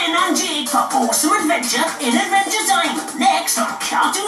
Finn and Jake for awesome adventure in Adventure Time. Next on Cartoon